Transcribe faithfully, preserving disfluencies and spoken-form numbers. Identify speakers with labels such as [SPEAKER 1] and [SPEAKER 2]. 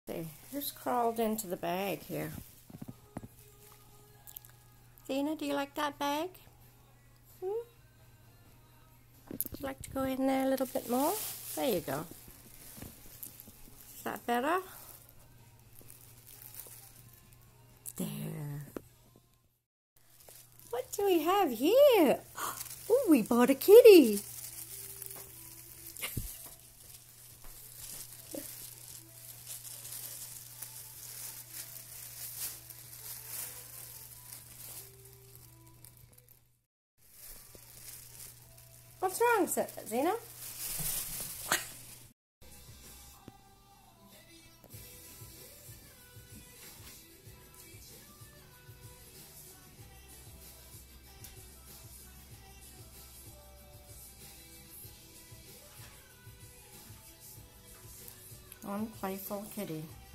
[SPEAKER 1] See, who's crawled into the bag here? XENA, do you like that bag? Hmm? Would you like to go in there a little bit more? There you go. Is that better? There. What do we have here? Oh, we bought a kitty. What's wrong, XENA? One playful kitty.